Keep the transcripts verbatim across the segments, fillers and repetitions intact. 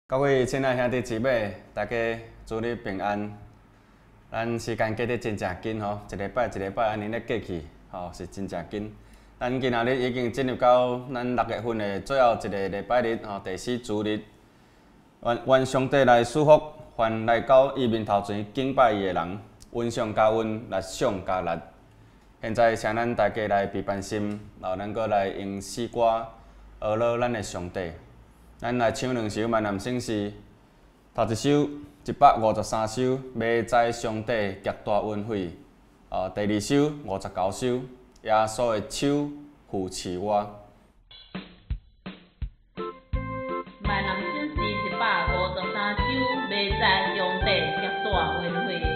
各位亲爱兄弟姊妹，大家祝你平安。咱时间过得真正紧吼，一礼拜一礼拜安尼咧过去，吼是真正紧。咱今仔日已经进入到咱六月份的最后一个礼拜日，吼第四主日。愿愿上帝来祝福，凡来到伊面头前敬拜伊的人，温上加温，力上加力。现在请咱大家来备办心，然后能够来用诗歌讹乐咱的上帝。咱来唱两首闽南圣诗，头一首一百五十三首，要知上帝极大恩惠。呃，第二首五十九首，耶稣的手扶持我。 闽南圣诗一百五十三首，要知上帝极大恩惠。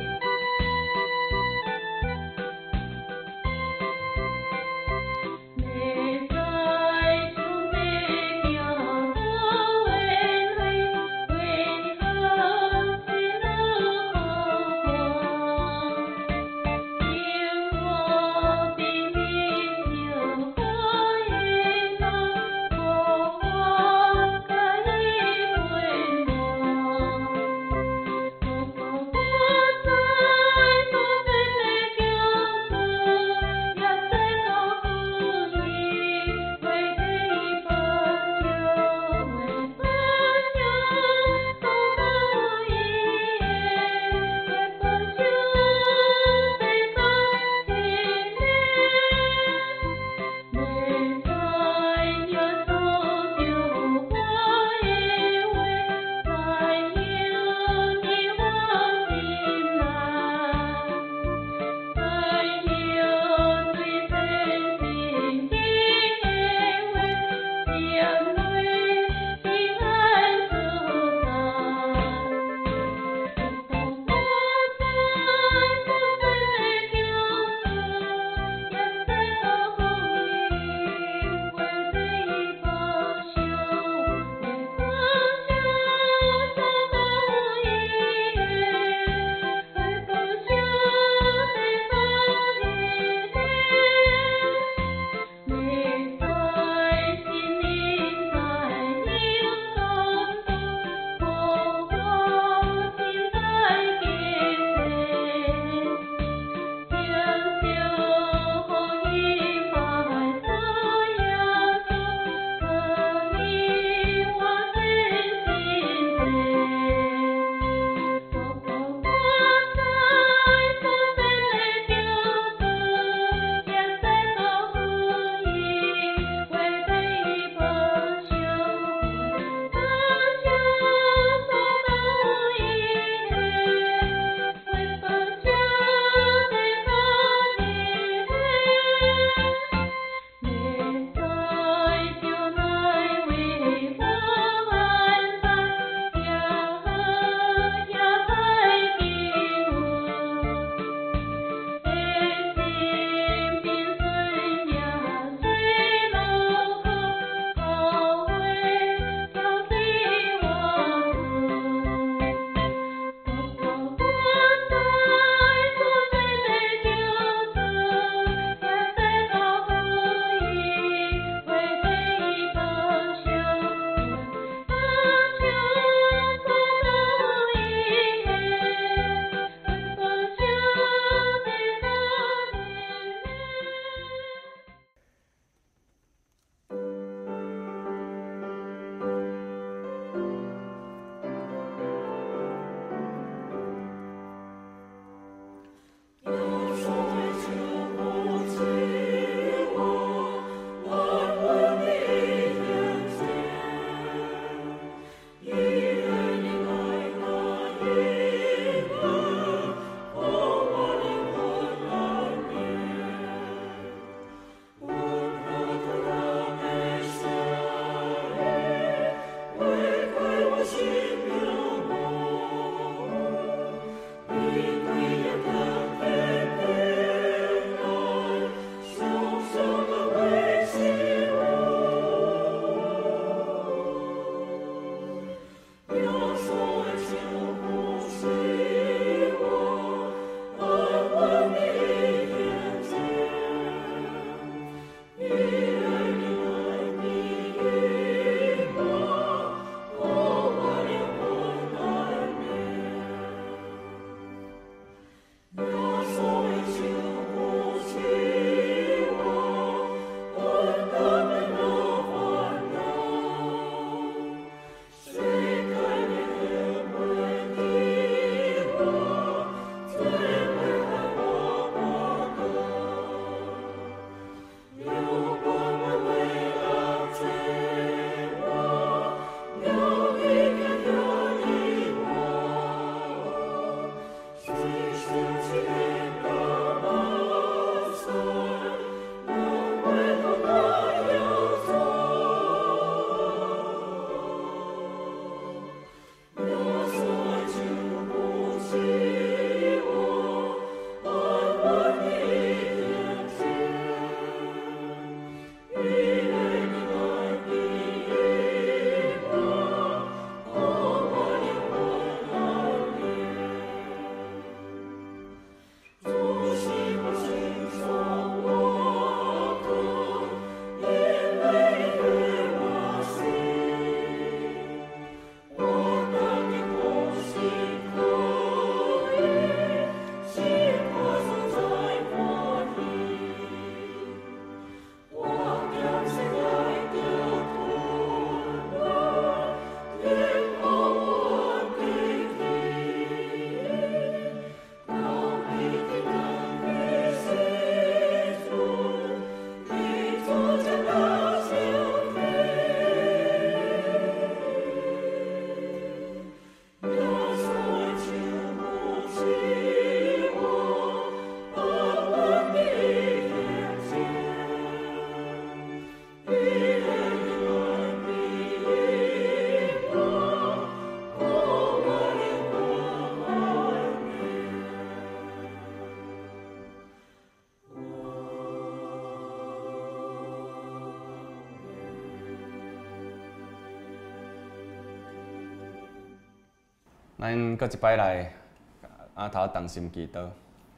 咱搁一摆来阿头同心祈祷。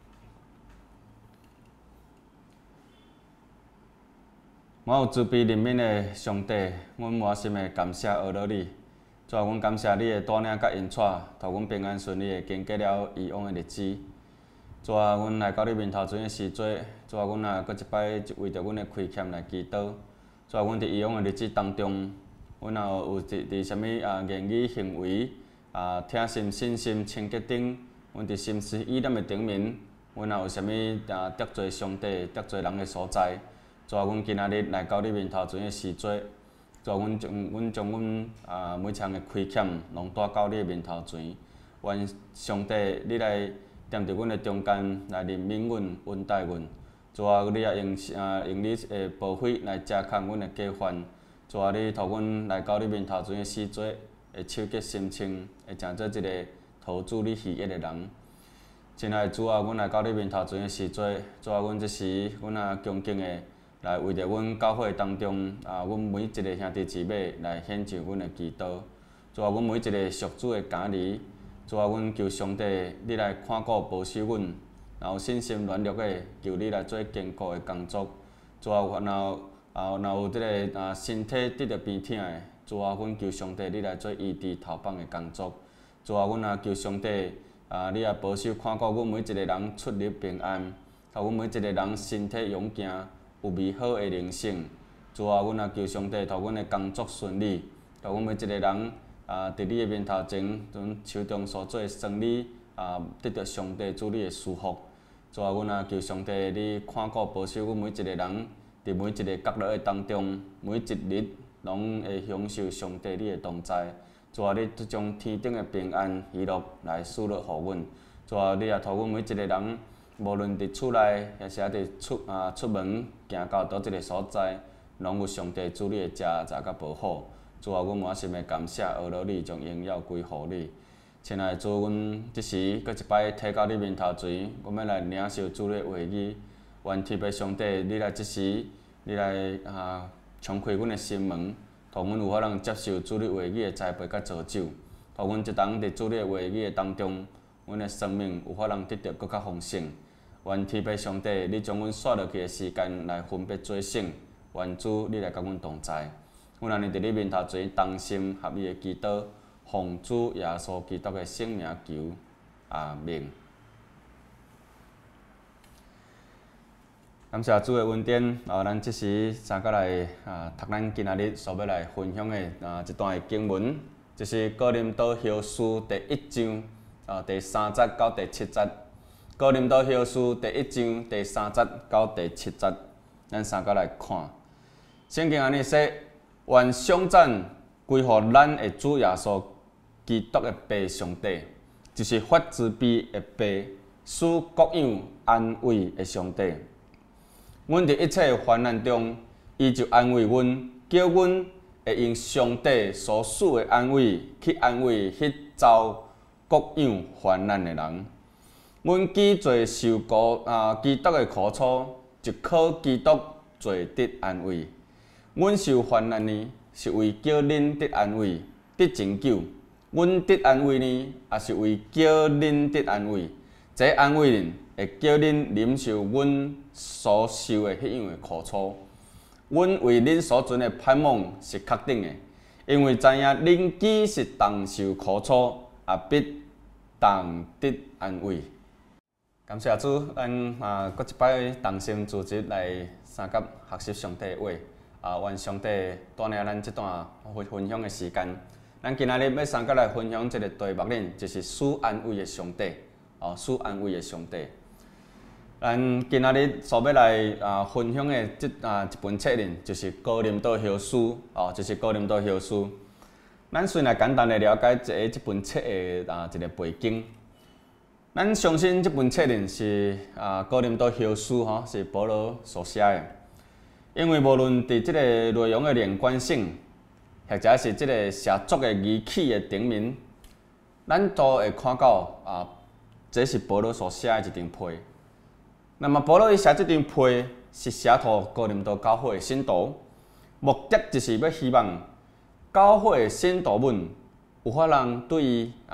我有慈悲怜悯的上帝，阮满心的感谢阿罗你。主啊，阮感谢你的带领甲引带，互阮平安顺利的经过了以往的日子。主啊，阮来到你面头前的时阵，主啊，阮也搁一摆为着阮的亏欠来祈祷。主啊，阮伫以往的日子当中，阮也有伫伫啥物啊言语行为啊听心信心清洁顶，阮伫心思意念的顶面，阮也有啥物啊得罪上帝、得罪人的所在。主啊，阮今仔日来到你面头前的时阵，主啊，阮将阮将阮啊每项的亏欠拢带到你的面头前，愿上帝你来踮伫阮的中间来怜悯阮、恩待阮。主啊，你也用啊用你的宝血来遮盖阮的过犯。主啊，你互阮来到你面头前的时阵，会手洁心清，会成做一个讨主你喜悦的人。亲爱的主啊，阮来到你面头前的时阵，主啊，阮这时阮也恭敬的来为着阮教会当中啊，阮每一个兄弟姊妹来献上阮的祈祷。主啊，阮每一个属主的家己，主啊，阮求上帝你来看顾保守阮，然后信心软弱的求你来做坚固的工作。主啊，然后啊，若有即个啊身体得着病痛的，主啊，阮求上帝你来做医治头放的工作。主啊，阮也求上帝啊，你也保守看顾阮每一个人出入平安，互阮每一个人身体勇健，有美好的人生。主啊，阮也求上帝，互阮的工作顺利，互阮每一个人啊，伫你的面头前，阮手中所做的生意啊，得到上帝主你的祝福。主啊，阮也求上帝，你看顾保守阮每一个人，伫每一个角落的当中，每一日拢会享受上帝你的同在。主啊，你将天顶的平安喜乐来赐落互阮。主啊，你也托阮每一个人，无论伫厝内，也是伫出啊出门行到倒一个所在，拢有上帝主你的遮查甲保护。主啊，阮满心的感谢，阿罗你将荣耀归乎你。亲爱的主，阮即时搁一摆摕到你面头前，阮要来领受主你的话语。愿天父上帝，你来即时，你来啊敞开阮的心门，互阮有法通接受主你话语的栽培甲造就，互阮一当伫主你的话语的当中，阮的生命有法通得到更较丰盛。愿天父上帝，你将阮刷落去的时间来分别做成，愿主你来甲阮同在。阮安尼伫你面头前同心合意的祈祷，奉主耶稣基督的圣名求，阿们。感谢主的恩典，啊，咱即时三个来啊读咱今仔日所要来分享的啊一段的经文，就是哥林多后书第一章啊第三节到第七节。哥林多后书第一章第三节到第七节，咱三个来看。圣经安尼说：愿颂赞归乎咱的主耶稣基督的父上帝，就是发慈悲的父，使各样安慰的上帝。阮伫一切患难中，伊就安慰阮，叫阮会用上帝所赐的安慰去安慰迄遭各样患难的人。阮既做受过啊基督的苦楚，就靠基督做得安慰。阮受患难呢，是为叫恁得安慰，得拯救；阮得安慰呢，也是为叫恁得安慰。这安慰恁，会叫恁忍受阮所受的迄样的苦楚。阮为恁所存的盼望是确定的，因为知影恁既是同受苦楚，也必同得安慰。感谢主，咱啊，搁一摆同心组织来三甲学习上帝的话。啊，愿上帝带领咱这段分享的时间。咱今仔日要三甲来分享一个题目呢，就是赐安慰的上帝。哦，赐安慰的上帝。咱今仔日所要来啊分享的这啊一本册呢，就是《哥林多后书》哦，就是《哥林多后书》。咱先来简单的了解这这本册的啊一个背景。咱相信这本册呢是啊《哥林多后书》吼，是保罗所写的。因为无论伫即个内容的连贯性，或者是即个写作的语气的顶面，咱都会看到啊，这是保罗所写的一张批。那么保罗伊写这张批是写给哥林多教会的信徒，目的就是要希望教会的信徒们有法通对伊啊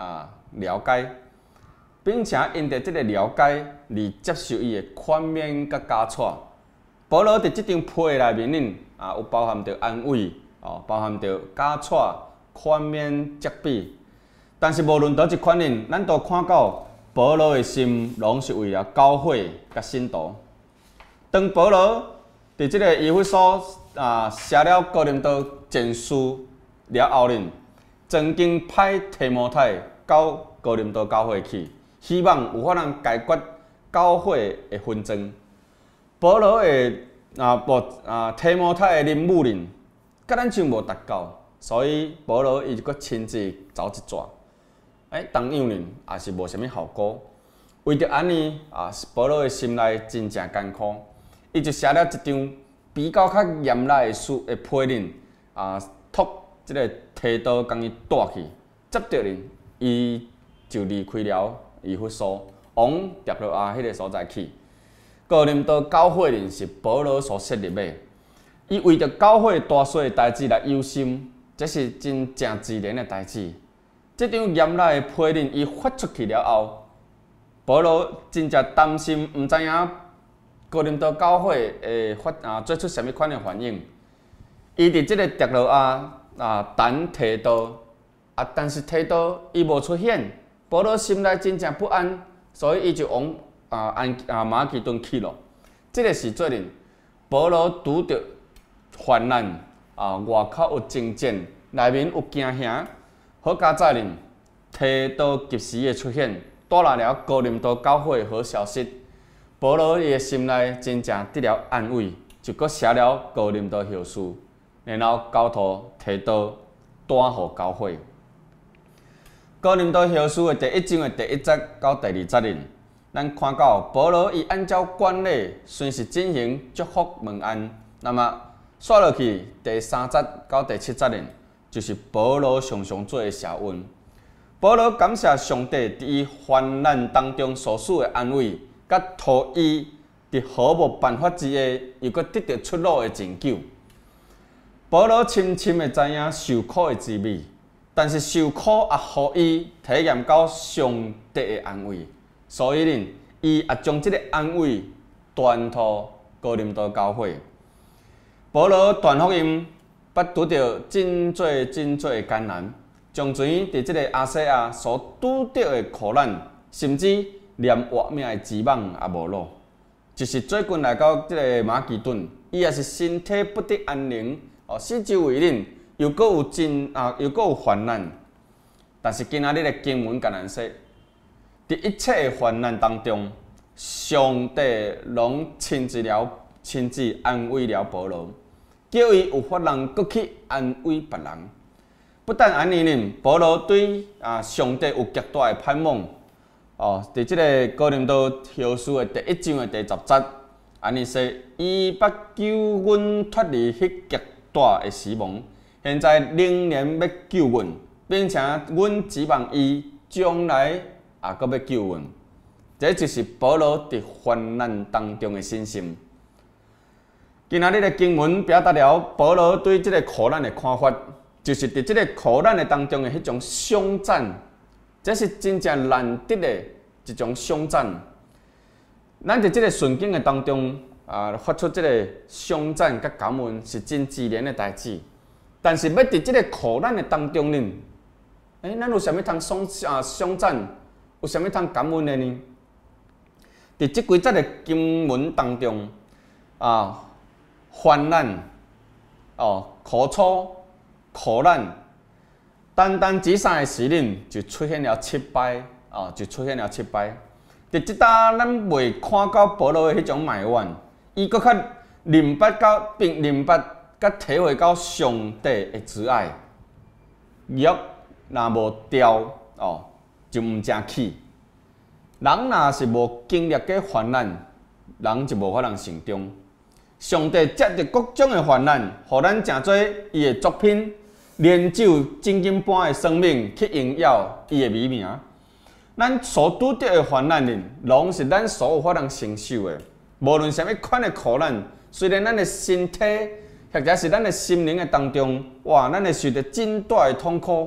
了解，并且因着即个了解而接受伊的宽勉甲加带。保罗伫即张批内面呢，啊有包含着安慰，哦，包含着加带、宽勉、责备。但是无论倒一款人，咱都看到保罗的心拢是为了教会甲信徒。当保罗伫即个以弗所啊写了哥林多前书了后呢，曾经派提摩太到哥林多教会去，希望有法通解决教会的纷争。保罗的啊无啊提摩太的任务呢，甲咱就无达到，所以保罗伊就搁亲自走一逝。哎，同样呢，也是无啥物效果。为着安尼啊，保罗的心内真正艰苦，伊就写了一张比较较严厉的书的批令啊，托即个提多将伊带去。接着呢，伊就离开了以弗所，往帖罗亚迄个所在去。哥林多教会呢是保罗所设立的，伊为着教会大小的代志来忧心，这是真正自然的代志。这张严厉的批令伊发出去了后，保罗真正担心，毋知影哥林多教会会发啊做出啥物款的反应。伊伫即个帖罗亚啊等提多啊，但是提多伊无出现，保罗心内真正不安，所以伊就往啊安啊马其顿去了。即、这个时阵呢，保罗拄着患难啊，外口有征战，内面有惊吓。好佳在呢，提多及时的出现，带来了哥林多教会好消息。保罗伊的心内真正得了安慰，就搁写了哥林多后书，然后交托提多带互教会。哥林多后书的第一章的第一节到第二节呢，咱看到保罗伊按照惯例，顺时进行祝福问安。那么刷落去第三节到第七节呢？就是保罗常常做的谢恩。保罗感谢上帝伫伊患难当中所赐的安慰，甲托伊伫毫无办法之下，又搁得到出路的拯救。保罗深深的知影受苦的滋味，但是受苦也互伊体验到上帝的安慰，所以呢，伊也将这个安慰传托哥林多教会。保罗传福音。捌拄着真多真多的艰难，从前伫即个亚细亚所拄着的苦难，甚至连活命的指望也无落。就是最近来到即个马其顿，伊也是身体不得安宁，哦，四周围人又搁有真啊，又搁有患难。但是今仔日的经文甲咱说，伫一切的患难当中，上帝拢亲自了亲自安慰了保罗。叫伊有法通搁去安慰别人。不但安尼呢，保罗对啊上帝有极大的盼望。哦，伫即个哥林多后书的第一章的第十节，安尼说：伊捌救阮脱离迄极大的死亡，现在仍然要救阮，并且阮指望伊将来也搁要救阮。这就是保罗伫患难当中的信心。今仔日的经文表达了保罗对这个苦难的看法，就是伫这个苦难的当中的迄种颂赞，这是真正难得的一种颂赞。咱伫这个顺境的当中啊，发出这个颂赞甲感恩是真自然的代志。但是要伫这个苦难的当中呢，诶、欸，咱有啥物通颂啊颂赞，有啥物通感恩的呢？伫这几节的经文当中啊。患难，哦，苦楚、苦难，单单只三个时令就出现了失败，哦，就出现了失败。伫即搭咱未看到保罗的迄种埋怨，伊搁较明白到并明白甲体会到上帝的慈爱。玉若无雕，哦，就毋正起。人若是无经历过患难，人就无法通成长。上帝借着各种的患难，互咱诚做伊的作品，练就真金般的生命去荣耀伊的美名。咱所拄着的患难呢，拢是咱所有法通承受的。无论啥物款的苦难，虽然咱的身体或者是咱的心灵的当中，哇，咱会受到真大的痛苦，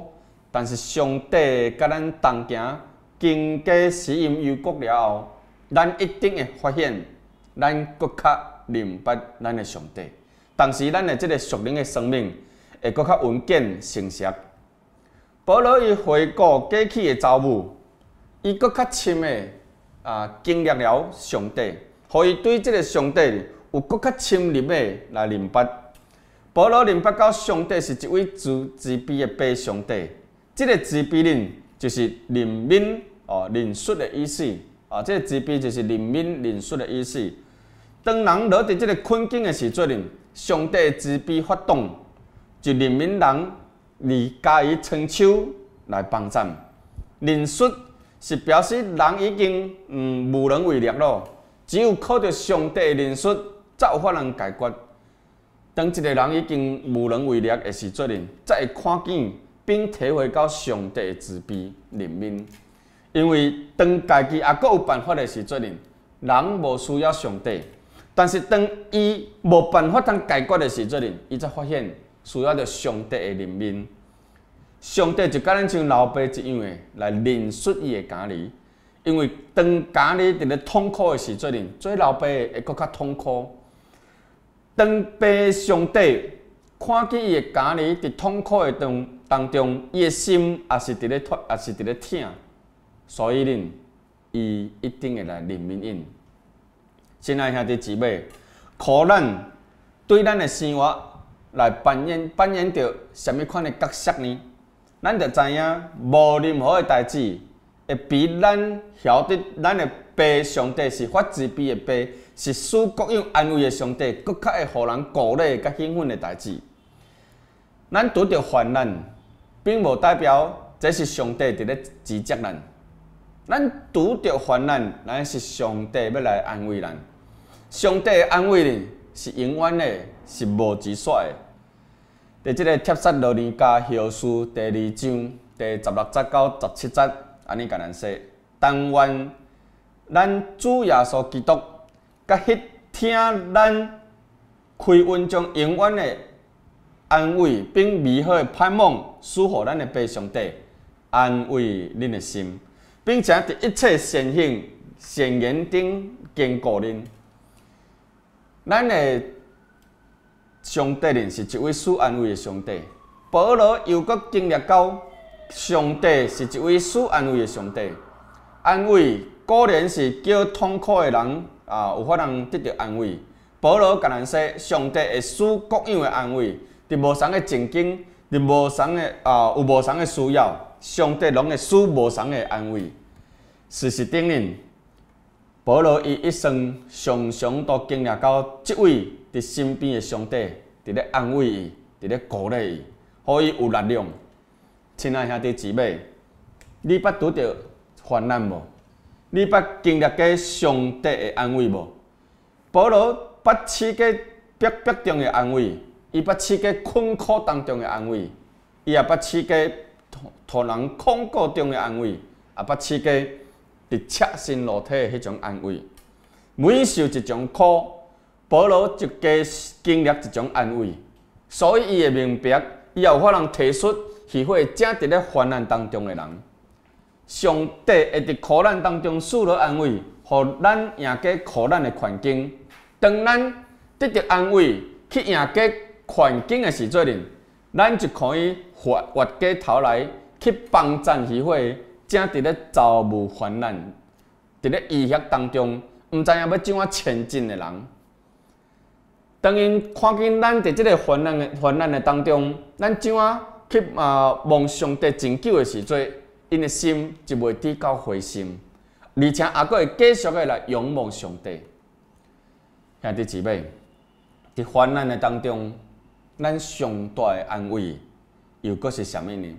但是上帝甲咱同行，经过死荫幽谷了后，咱一定会发现，咱搁较明白咱的上帝。同时，咱的这个属灵的生命会搁较稳健成熟。保罗伊回顾过去的遭遇，伊搁较深的啊经历了上帝，互伊对这个上帝有搁较深入的来明白。保罗明白到上帝是一位慈慈悲的爸上帝，这个慈悲人就是怜悯哦怜恤的意思啊，这个慈悲就是怜悯怜恤的意思。当人落伫这个困境的时阵，上帝的慈悲发动，就怜悯人，而加以伸手来帮助。怜恤是表示人已经嗯无能为力咯，只有靠着上帝的怜恤，才有法能解决。当一个人已经无能为力的时阵，才会看见并体会到上帝的慈悲怜悯。因为当家己也阁有办法的时阵，人无需要上帝；但是当伊无办法通解决的时阵，伊才发现需要着上帝的怜悯。上帝就甲咱像老爸一样的来怜恤伊的家己，因为当家己伫咧痛苦的时阵，做老爸会阁较痛苦。当爸上帝看见伊的家己伫痛苦的当当中，伊的心也是伫咧痛，也是伫咧疼，所以呢，伊一定会来怜悯因。亲爱兄弟姊妹，苦难对咱的生活来扮演扮演着什么款的角色呢？咱就知影，无任何的代志会比咱晓得咱的爸上帝是发慈悲的爸。是赐各样安慰的上帝，更较会互人鼓励甲兴奋的代志。咱拄着患难，并无代表这是上帝伫咧指责咱。咱拄着患难，咱是上帝要来安慰咱。上帝的安慰呢，是永远的，是无止煞的。伫即个帖撒罗尼迦后书第二章第十六节到十七节，安尼甲咱说：但愿咱主耶稣基督。甲迄听咱开恩将永远的安慰并美好的盼望，赐予咱的爸上帝安慰恁的心，并且伫一切善行善言顶坚固恁。咱的上帝呢是一位赐安慰的上帝。保罗又阁经历到上帝是一位赐安慰的上帝。安慰果然是叫痛苦的人。啊，有法通得到安慰。保罗甲咱说，上帝会赐各样的安慰，伫无同的情境，伫无同的啊有无同的需要，上帝拢会赐无同的安慰。事实证明，保罗伊一生常常都经历到这位伫身边的上帝伫咧安慰伊，伫咧鼓励伊，互伊有力量。亲爱兄弟姊妹，你捌拄着患难无？你捌经历过上帝的安慰无？保罗捌试过逼迫中的安慰，伊捌试过困苦当中的安慰，伊也捌试过互人控告中的安慰，也捌试过伫赤身裸体的迄种安慰。每受一种苦，保罗就加经历一种安慰，所以伊会明白，伊也有法通提出许许正伫咧患难当中的人。上帝会伫苦难当中赐落安慰，互咱赢过苦难的环境。当咱得到安慰，去赢过环境的时阵，咱就可以活活过头来去帮助许许正伫咧遭遇患难、伫咧医学当中，毋知影要怎啊前进的人。当因看见咱伫即个患难的患难的当中，咱怎啊去啊望上帝拯救的时阵。因的心就袂低到灰心，而且也阁会继续的来仰望上帝。兄弟姊妹，伫患难的当中，咱上大的安慰又阁是啥物呢？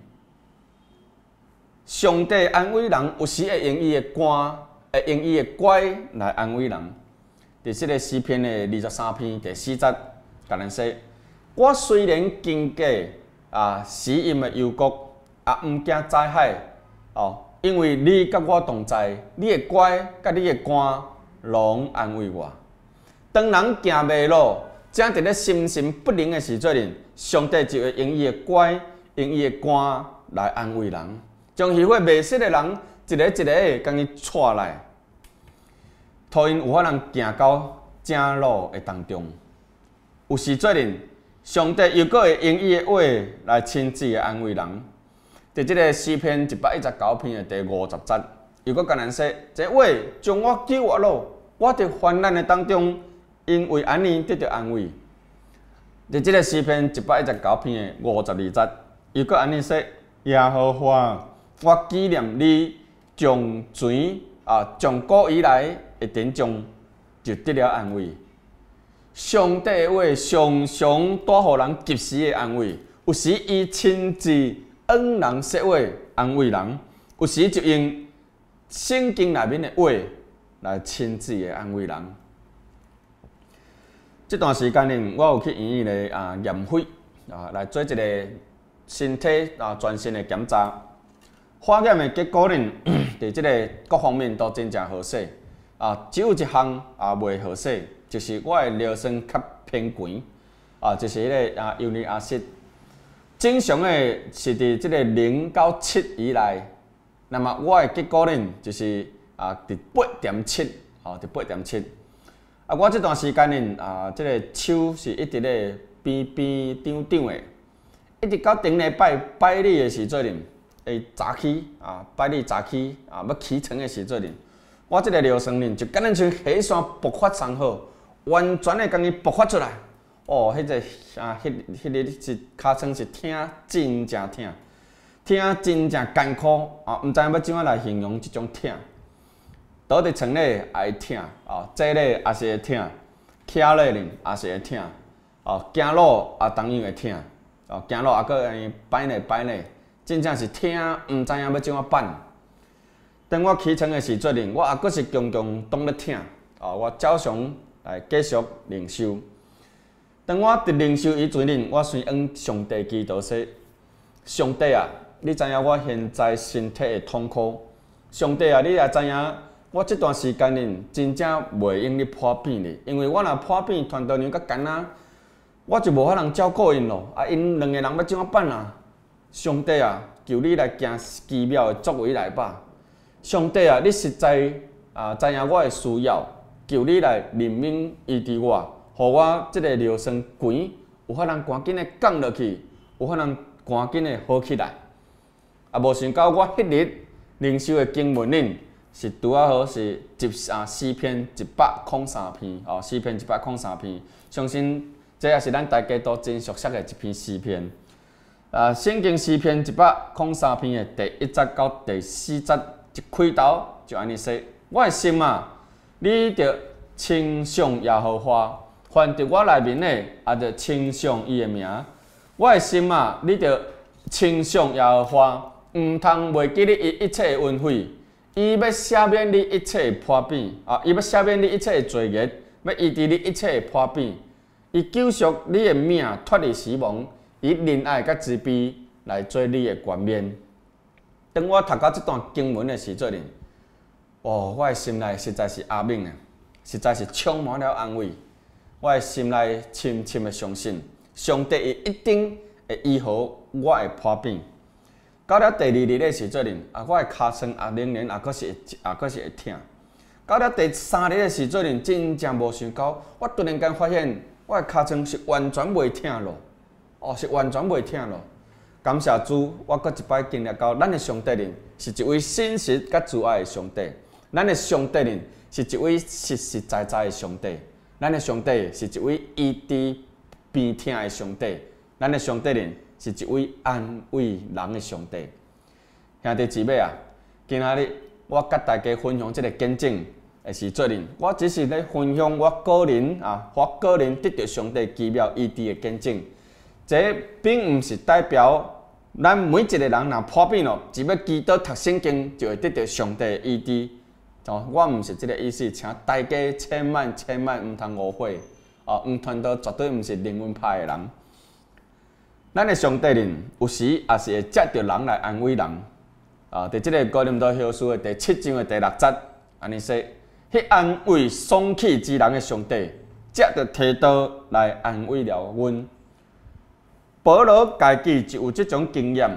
上帝安慰人，有时会用伊的歌，会用伊的乖来安慰人。伫即个诗篇的二十三篇第四节，甲咱说：我虽然经过啊死荫的幽谷，也毋惊灾害。哦，因为你甲我同在，你的乖甲你的歌，拢安慰我。当人行袂路，正伫咧心神不宁的时阵，上帝就会用伊的乖，用伊的歌来安慰人，将虚火未熄的人一个一个的将伊带来，互因有法通行到正路的当中。有时做人，上帝又搁会用伊的话来亲自的安慰人。伫即个诗篇一百一十九篇的第五十节，又搁甲咱说：这话将我救活了，我伫患难的当中，因为安尼得到安慰。伫即个诗篇一百一十九篇的五十二节，又搁安尼说：耶和华，我纪念你从前啊，从古以来的典章，就得了安慰。上帝的话常常带予人及时的安慰，有时伊亲自恩人说话安慰人，有时就用圣经内面的话来亲自的安慰人。这段时间呢，我有去医院咧啊验血啊，来做一个身体啊全身的检查。化验的结果呢，伫即个各方面都真正好势啊，只有一项啊袂好势，就是我的尿酸较偏悬啊，就是迄个啊尤尼亚塞。正常的是伫即个零到七以内，那么我的结果呢，就是啊伫八点七，哦，伫八点七。啊，我这段时间呢，啊，即、这个手是一直咧边边张张的，一直到顶礼拜拜礼的时阵呢，会早起啊，拜礼早起啊，要起床的时阵呢，我即个尿酸呢，就敢若像火山爆发上好，完全的将伊爆发出来。哦，迄、那个啊，迄、迄个是尻川是疼，真正疼，疼真正艰苦啊！毋知影要怎啊来形容即种疼。倒伫床咧也会疼，哦，坐咧也是会疼，徛咧呢也是会疼，哦，行路也同样会疼，哦，行路也搁安尼摆咧摆咧，真正是疼，毋知影要怎啊办。当我起床的时阵呢，我也搁是强强当咧疼，哦，我照常来继续灵修。当我伫灵修以前呢，我先向上帝祈祷说：上帝啊，你知影我现在身体的痛苦，上帝啊，你也知影。我这段时间呢，真正袂用你破病哩，因为我若破病，团队娘甲干啊，我就无法通照顾因咯。啊，因两个人要怎啊办啊？上帝啊，求你来行奇妙的作为来吧。上帝啊，你实在啊知影我的需要，求你来怜悯医治我，互我这个尿酸悬，有法通赶紧的降落去，有法通赶紧的好起来。啊，无想到我迄日灵修的经文呢。是拄啊好是一啊四篇一百零三篇哦，四篇一百零三篇，相信这也是咱大家都真熟悉的一篇诗篇。啊，圣经诗篇一百零三篇的第一节到第四节，一开头就安尼说：我的心啊，你着称颂耶和华，凡伫我内面的也着称颂伊的名。我的心啊，你着称颂耶和华，毋通袂记你伊一切的恩惠。伊要赦免你一切的破病啊！伊要赦免你一切的罪孽，要医治你一切的破病。伊救赎你的命脱离死亡，以仁爱甲慈悲来做你的冠冕。当我读到这段经文的时阵，哦，我的心内实在是阿敏啊，实在是充满了安慰。我的心内深深的相信，上帝伊一定会医好我的破病。到了第二日的时阵，啊，我的骹酸啊，仍然啊，阁是啊，阁是会疼。到了第三日的时阵，真正无想到，我突然间发现，我的骹酸是完全袂疼咯，哦，是完全袂疼咯。感谢主，我阁一摆经历到，咱的上帝呢，是一位信实甲慈爱的上帝。咱的上帝呢，是一位实实在在的上帝。咱的上帝是一位医治病痛的上帝。咱的上帝呢，是一位安慰人的上帝。兄弟姊妹啊，今仔日我甲大家分享这个见证的时阵呢，我只是咧分享我个人啊，我个人得到上帝奇妙医治的见证。这并唔是代表咱每一个人若破病咯，只要祈祷读圣经就会得到上帝的医治。哦，我唔是这个意思，请大家千万千万唔通误会哦，唔团队绝对唔是灵魂派的人。咱的上帝呢，有时也是会借着人来安慰人。啊，伫即个哥林多后书的第七章的第六节，安尼说：，迄安慰丧气之人的上帝，借着提刀来安慰了阮。保罗家己就有即种经验，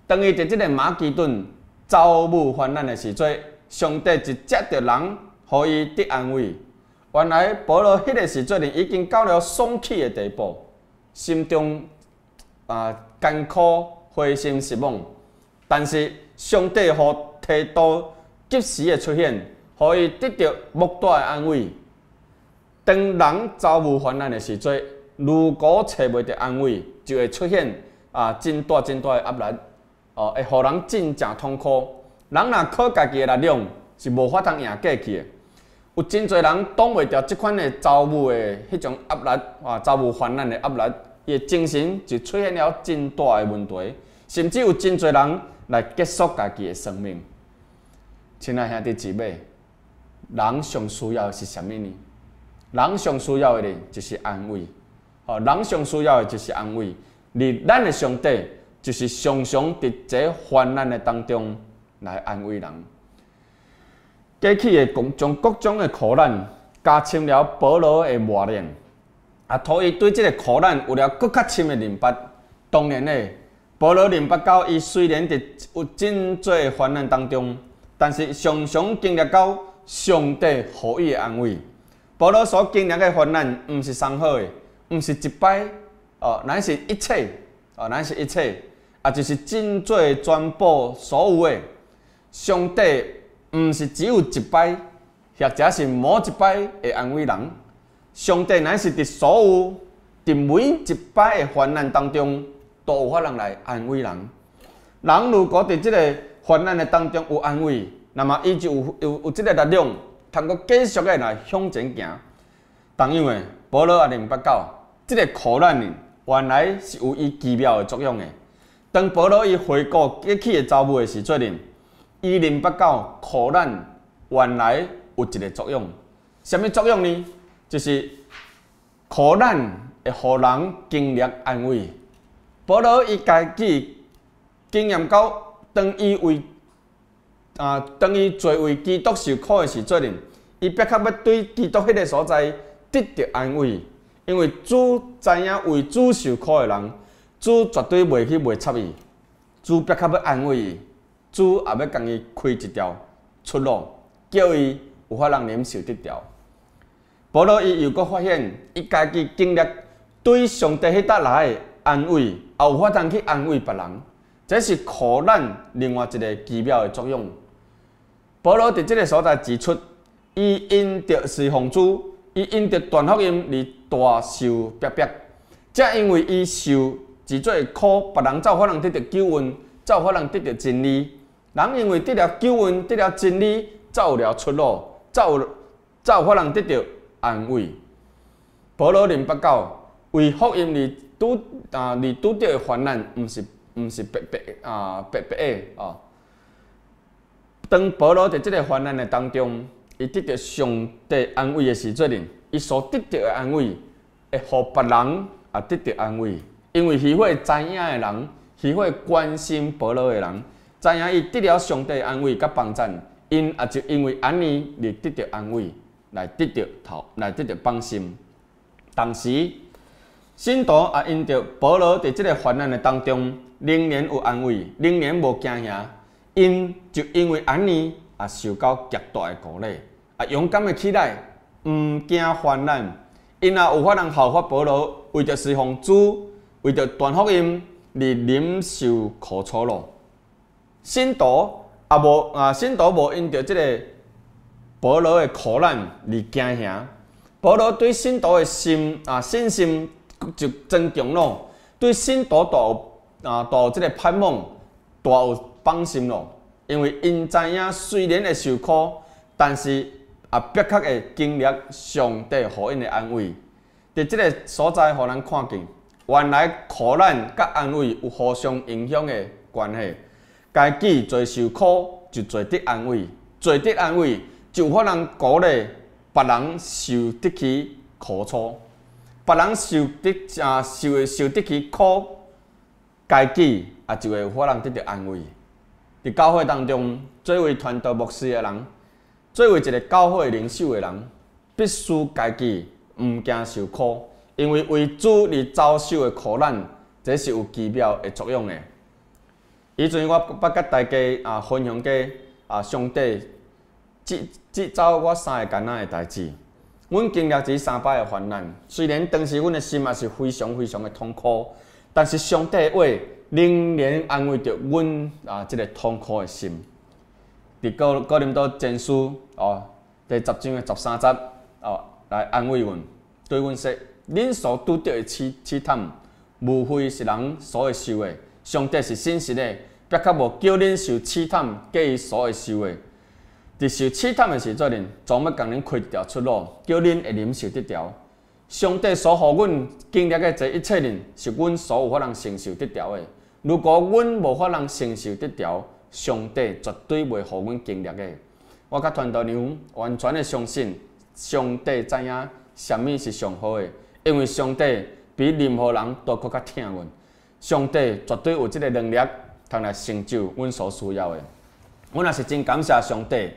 当伊伫即个马其顿遭遇患难的时阵，上帝就接着人，互伊得安慰。原来保罗迄个时阵已经到了丧气的地步，心中啊艰苦、灰心失望。但是上帝互提督及时的出现，互伊得到莫大的安慰。当人遭遇患难的时阵，如果找袂到安慰，就会出现啊真大真大的压力，哦，会互人真正痛苦。人若靠家己的力量，是无法通赢过去的。有真侪人挡袂住即款的遭遇的迄种压力，啊，遭遇患难的压力，伊的精神就出现了真大的问题，甚至有真侪人来结束家己的生命。亲爱兄弟姊妹，人上需要的是啥物呢？人上需要的呢，就是安慰。哦，人上需要的就是安慰。而咱的上帝，就是常常伫这患难的当中来安慰人。过去的将各种的苦难加深了保罗的磨练，啊，托伊对这个苦难有了更较深的明白。当然呢，保罗明白到，伊虽然伫有真多患难当中，但是常常经历到上帝予伊的安慰。保罗所经历的患难，毋是上好的，毋是一摆，哦，乃是一切，哦，乃是一切，啊，就是真做全部所有的。上帝毋是只有一摆，或者是某一摆会安慰人。上帝乃是伫所有、伫每一摆的患难当中，都有法人来安慰人。人如果伫即个患难的当中有安慰，那么伊就有有有即个力量。通过继续的来向前行，同样的，保罗也明白到，这个苦难原来是有伊奇妙的作用的。当保罗伊回顾过去的遭遇的时阵，伊明白到苦难原来有一个作用。什么作用呢？就是苦难会互人经历安慰。保罗伊家己经验到，当伊为啊，当伊做为基督受苦的时阵，伊必须要对基督迄个所在得到安慰，因为主知影为主受苦的人，主绝对袂去袂插伊，主必须要安慰伊，主也要共伊开一条出路，叫伊有法人忍受得着。保罗伊又阁发现，伊家己经历对上帝迄搭来的安慰，也有法通去安慰别人，这是苦难另外一个奇妙的作用。保罗伫即个所在指出，伊因着侍奉主，伊因着传福音而大受逼迫，正因为伊受真多苦，别人才有法能得到救恩，才有法能得到真理。人因为得了救恩，得了真理，才有了出路，才有才有法能得到安慰。保罗明白到，为福音而拄啊而拄着的患难，毋是毋是白白啊白白的啊。当保罗在这个患难的当中，伊得到上帝安慰的时阵，伊所得到的安慰，会互别人也得到安慰。因为迄伙知影的人，迄伙关心保罗的人，知影伊得了上帝的安慰甲帮赞，因也就因为安尼而得到安慰，来得到头，来得到帮心。同时，信徒也因着保罗在这个患难的当中，仍然有安慰，仍然无惊吓。因就因为安尼，也受到极大的鼓励，啊，勇敢的起来，毋惊患难。因也有法人效法保罗，为着侍奉主，为着传福音而忍受苦楚咯。信徒也无啊，信徒无因着即个保罗的苦难而惊吓。保罗对信徒的心啊信心就增强咯，对信徒大有啊大有即个盼望，大有放心咯，因为因知影虽然会受苦，但是也必须会经历上帝予因的安慰。伫即个所在，互咱看见，原来苦难甲安慰有互相影响的关系。家己侪受苦，就侪得安慰；侪得安慰，就有法通鼓励别人受得起苦楚。别人受得啊受受得起苦，家己也就会有法通得到安慰。伫教会当中，作为传道牧师的人，作为一个教会领袖的人，必须家己毋惊受苦，因为为主而遭受的苦难，这是有奇妙的作用的。 以前我捌甲大家啊分享过啊上帝即即走我三个艰难的代志。阮经历这三摆的患难，虽然当时阮的心也是非常非常的痛苦，但是上帝的话仍然安慰着阮啊即、这个痛苦的心。伫哥哥林多前书哦第十章的十三节哦来安慰阮，对阮说：恁所拄着的试试探，无非是人所会受的。上帝是信实的，别较无叫恁受试探，过伊所会受的。伫受试探的时阵，总要共恁开一条出路，叫恁会忍受得了。上帝所互阮经历的这一切人，是阮所有法通承受得了的。如果阮无法通承受得了，上帝绝对袂互阮经历的。我甲传道娘完全的相信，上帝知影什么是上好的，因为上帝比任何人都搁较疼阮。上帝绝对有这个能力，通来成就阮所需要的。阮也是真感谢上帝，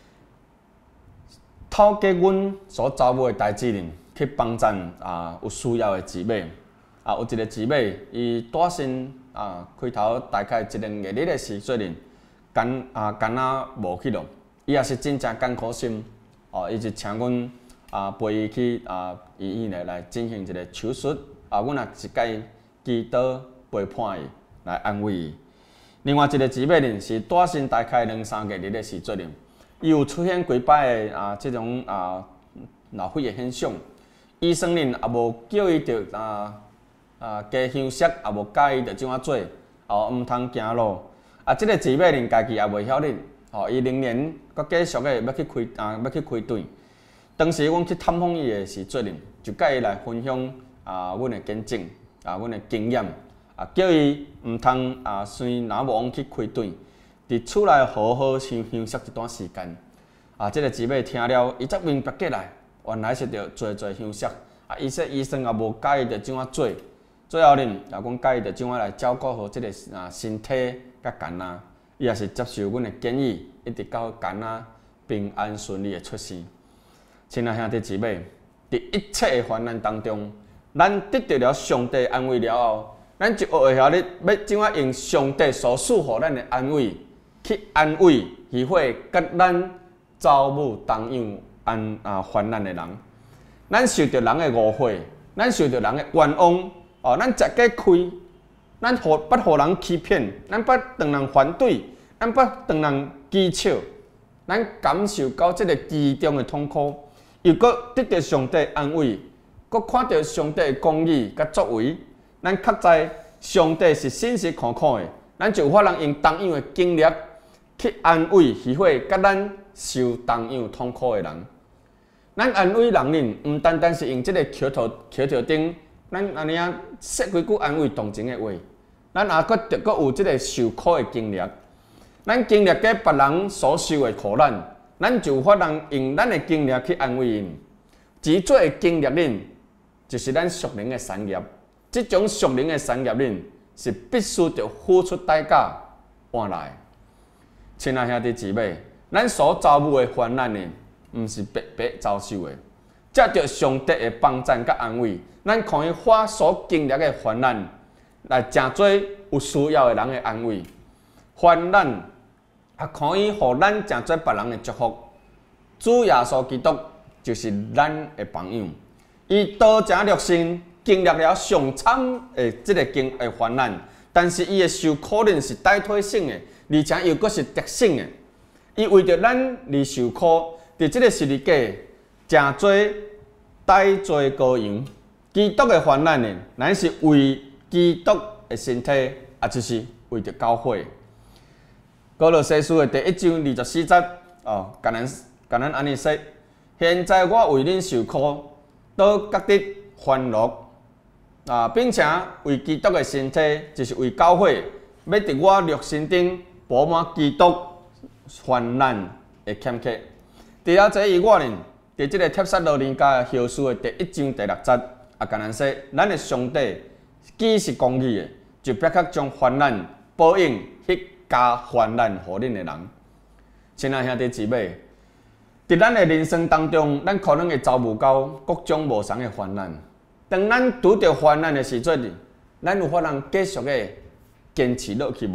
透过阮所遭遇的代志呢，去帮助啊有需要的姊妹。啊，有一个姊妹，伊带薪啊开头大概一两个日的时阵呢，肝啊肝啊无去咯，伊也是真正艰苦心。哦，伊就请阮啊陪伊去啊医院内来进行一个手术。啊，阮也是甲伊祈祷陪伴伊，来安慰伊。另外一个姊妹呢，是带薪大概两三个日的时阵呢，伊有出现几摆的啊，即种啊脑血的现象。医生呢也无叫伊着啊啊加休息，也无教伊着怎啊做，哦毋通行路。啊，即、这个姊妹呢家己也袂晓哩，哦，伊仍然佮继续的要去开啊要去开店。当时阮去探访伊的时阵呢，就甲伊来分享啊阮的见证啊阮的经验。啊，叫伊毋通啊，随拿无往去开店，伫厝内好好休休息一段时间。啊，即、这个姊妹听了，伊则明白过来，原来是着做做休息。啊，伊说医生也无教伊着怎啊做，最后呢，也讲教伊着怎啊来照顾好即个啊身体甲肝仔。伊也是接受阮的建议，一直到肝仔平安顺利的出生。亲爱兄弟姊妹，伫一切的患难当中，咱得到了上帝安慰了后。咱就学会晓咧，要怎啊用上帝所赐予咱的安慰，去安慰迄伙甲咱遭遇同样安啊患难的人。咱受到人的误会，咱受到人的冤枉，哦，咱食假开，咱互捌互人欺骗，咱捌当人反对，咱捌当人讥笑，咱感受到这个其中的痛苦，又搁得到上帝安慰，搁看到上帝的公义甲作为。咱确知上帝是信实可靠的，咱就有法通用同样的经历去安慰迄伙甲咱受同样痛苦的人。咱安慰人呢，毋单单是用即个口头口头顶，咱安尼啊说几句安慰同情的话，咱也搁着搁有即个受苦的经历。咱经历过别人所受的苦难，咱就有法通用咱的经历去安慰因。之做的经历呢，就是咱属灵的产业。这种属灵的产业呢，是必须着付出代价换来。亲爱兄弟姊妹，咱所遭遇的患难呢，毋是白白遭受的，借着上帝的帮助甲安慰，咱可以花所经历的患难，来诚做有需要的人的安慰。患难也可以互咱诚做别人的祝福。主耶稣基督就是咱的朋友，伊多诚热心。经历了上惨的即个经的患难，但是伊的受苦呢是代替性的，而且又搁是得胜的。伊为着咱而受苦，伫即个世界诚做代罪羔羊。基督的患难呢，咱是为基督的身体，也就是为着教会。哥罗西书的第一章二十四节，哦，甲咱甲咱安尼说：现在我为恁受苦，都觉得欢乐。啊，并且为基督的身体，就是为教会，要伫我肉身顶补满基督患难的欠缺。除了这以外呢，伫即个帖撒罗尼迦后书的第一章第六节，也甲咱说，咱的上帝既是公义的，就必须将患难报应迄加患难互恁的人。亲爱兄弟姊妹，伫咱的人生当中，咱可能会遭遇到各种无常的患难。当咱拄着患难的时阵，咱有法通继续的坚持落去无？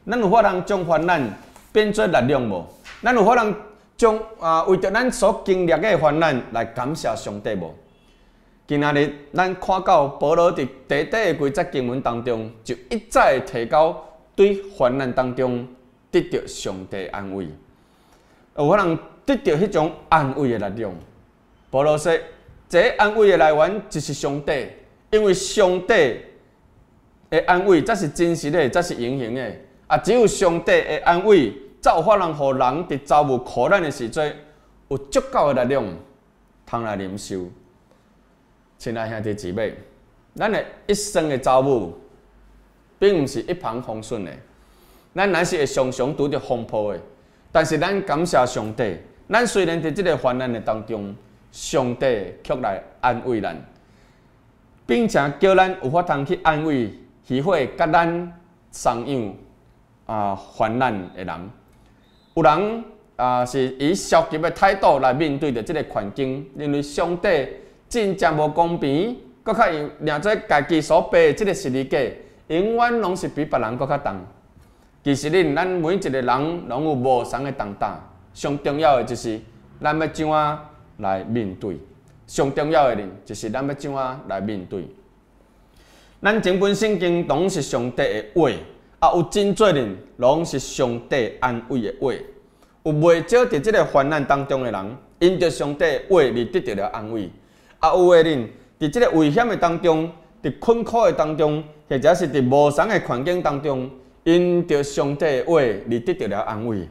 咱有法通将患难变做力量无？咱有法通将啊为着咱所经历的患难来感谢上帝无？今仔日咱看到保罗伫短短的几节经文当中，就一再提到对患难当中得到上帝安慰，有法通得到迄种安慰的力量。保罗说，这安慰的来源就是上帝，因为上帝的安慰才是真实的，才是永恒的。啊，只有上帝的安慰，才有法通互人伫遭遇苦难的时阵，有足够的力量，通来忍受。亲爱兄弟姊妹，咱的一生的遭遇，并毋是一帆风顺的，咱乃是会常常拄着风波的。但是咱感谢上帝，咱虽然伫即个患难的当中，上帝却来安慰咱，并且叫咱有法通去安慰许会甲咱同样啊患难的人。有人啊是以消极的态度来面对着即个环境，认为上帝真正无公平，搁较用领做家己所背的即个十字架，永远拢是比别人搁较重。其实恁咱每一个人拢有无同的重担，上重要的就是咱要怎啊来面对。上重要的呢，就是咱要怎啊来面对。咱整本圣经拢是上帝的话，啊有真侪人拢是上帝安慰的话。有袂少伫即个患难当中的人，因着上帝的话而得到了安慰。啊，有的人伫即个危险的当中，伫困苦的当中，或者是伫无同的环境当中，因着上帝的话而得到了安慰。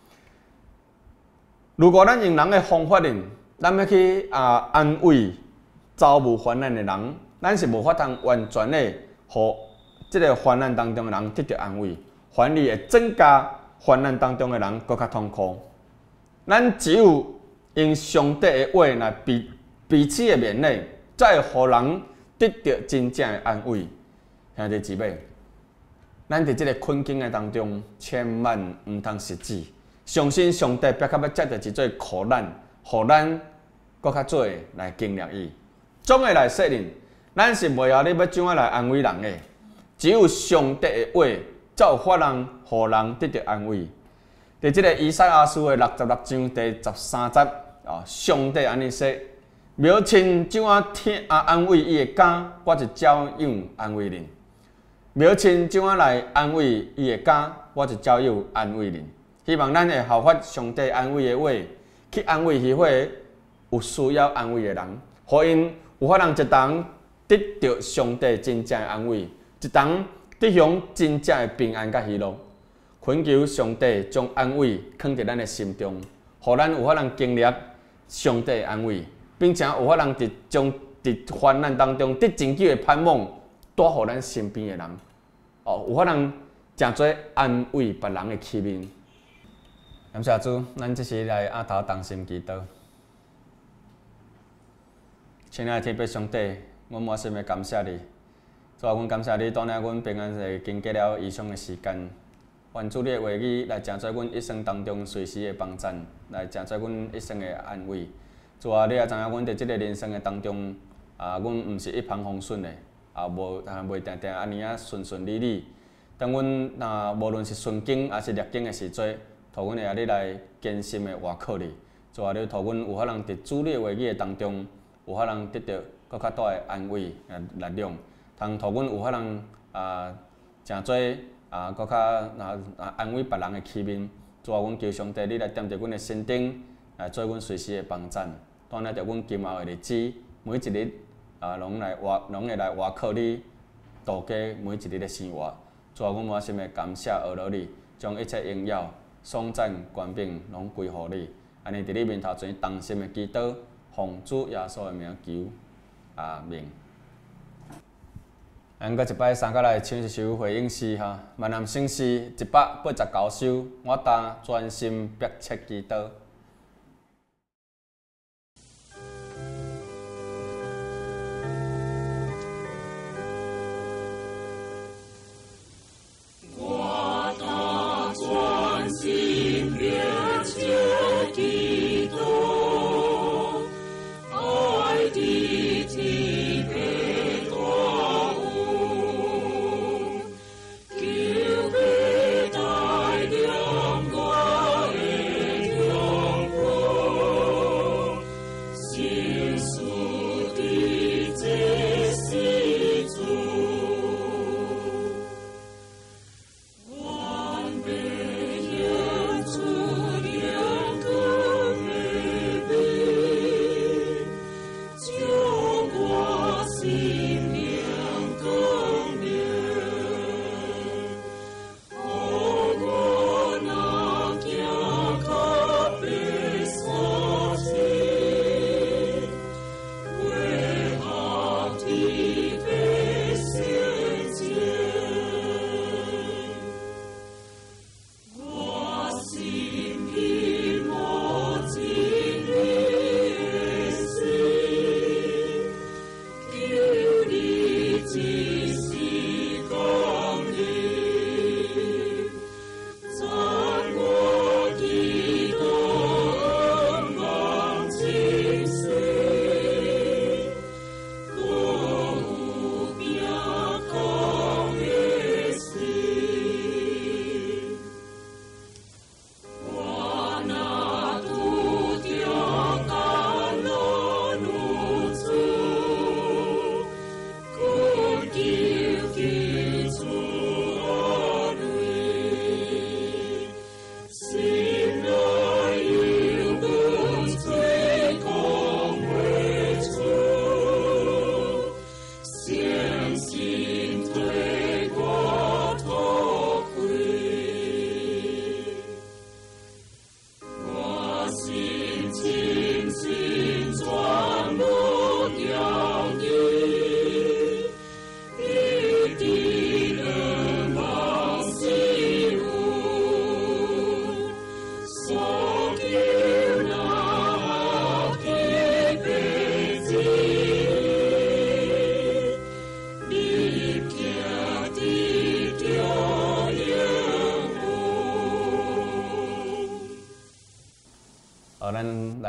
如果咱用人的方法呢，咱要去啊安慰遭遇患难的人，咱是无法通完全的互即个患难当中的人得到安慰，反而会增加患难当中的人更较痛苦。咱只有用上帝的话来彼彼此的勉励，才会互人得到真正的安慰。兄弟姊妹，咱伫即个困境的当中，千万毋通失志，相信上帝必较要接到一做苦难，互咱搁较做来经历伊。总的来说呢，咱是袂晓你要怎啊来安慰人的，只有上帝的话，才有法通互人得到安慰。伫即个以赛亚书的六十六章第十三节，啊，上帝安尼说。苗亲怎啊听啊安慰伊的家，我就照样安慰恁。苗亲怎啊来安慰伊的家，我就照样安慰恁。希望咱会效法上帝安慰的话，去安慰迄个有需要安慰的人，互因有法通一同得到上帝真正的安慰，一同得享真正的平安甲喜乐。恳求上帝将安慰放伫咱的心中，互咱有法通经历上帝的安慰。并且有法通伫将伫患难当中得真久的盼望带互咱身边的人，哦，有法通诚做安慰别人的器皿。感谢主，咱这时来压头同心祈祷。亲爱的天父上帝，我满心的感谢你，主啊，阮感谢你带领阮平安地经过了以上的时间。愿主你的话语来诚做阮一生当中随时的帮衬，来诚做阮一生的安慰。主啊，你也知影，阮伫即个人生的当中，啊，阮毋是一帆风顺的，啊，无啊，袂定定安尼啊顺顺利利。当阮啊，无论是顺境还是逆境的时阵，互阮会晓你来坚心的活靠你。主啊，你互阮有法通伫主你的话语的当中，有法通得到更较大的安慰、力量，通互阮有法通啊，诚做啊，更较啊啊安慰别人的器皿。主啊，阮求上帝你来踮伫阮的身顶，来做阮随时的帮衬。带领着阮今后的日子，每一日啊，拢来活，拢会来活靠你度过每一日的生活。主啊，阮满心的感谢学罗你，将一切荣耀、颂赞、权柄拢归乎你。安尼伫你面头前同心的祈祷，奉主耶稣的名求，阿门。咱搁一摆三角来唱一首回应诗哈，万南圣诗一百八十九首，我当专心迫切祈祷。 Give it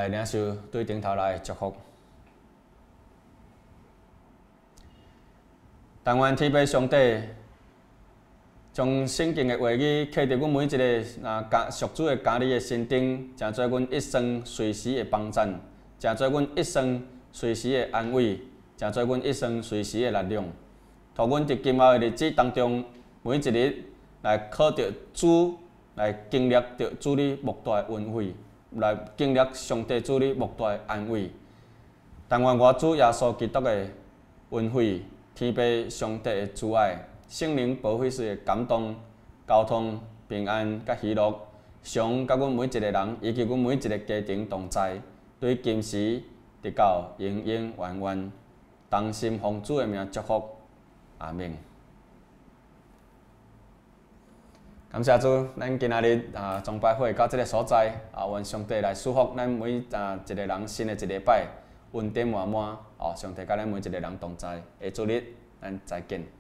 领受对顶头来的祝福。但愿天父上帝将圣经的话语刻伫阮每一个啊家属主的家里的心顶，成做阮一生随时的帮衬，成做阮一生随时的安慰，成做阮一生随时的力量。互阮伫今后的日子当中，每一日来靠着主来经历着主你莫大的恩惠，来经历上帝主你莫大的安慰。但愿我主耶稣基督的恩惠、天父上帝的慈爱、圣灵保惠师的感动、交通、平安甲喜乐，常甲阮每一个人以及阮每一个家庭同在，对今时直到永永远远，当心奉主的名祝福，阿门。感谢主，咱今仔日啊，崇拜会到这个所在，啊，愿上帝来祝福咱每啊一个人新的一礼拜，恩典满满，哦，上帝甲咱每一个人同在，下主日咱再见。